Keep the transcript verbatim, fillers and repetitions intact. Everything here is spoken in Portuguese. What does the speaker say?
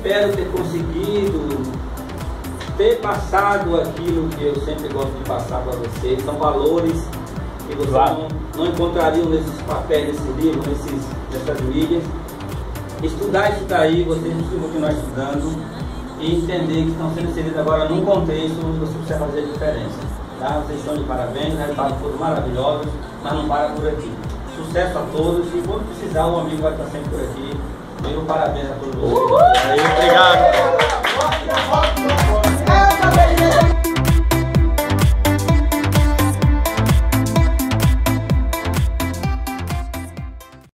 espero ter conseguido ter passado aquilo que eu sempre gosto de passar para vocês. São valores que vocês claro. não, não encontrariam nesses papéis, nesses livros, nesses, nessas mídias. Estudar isso daí, vocês precisam continuar estudando e entender que estão sendo inseridos agora num contexto onde você precisa fazer a diferença. Tá? Vocês estão de parabéns, os resultados foram maravilhosos, mas não para por aqui. Sucesso a todos e quando precisar o amigo vai estar sempre por aqui. Meu parabéns a todos vocês. Obrigado.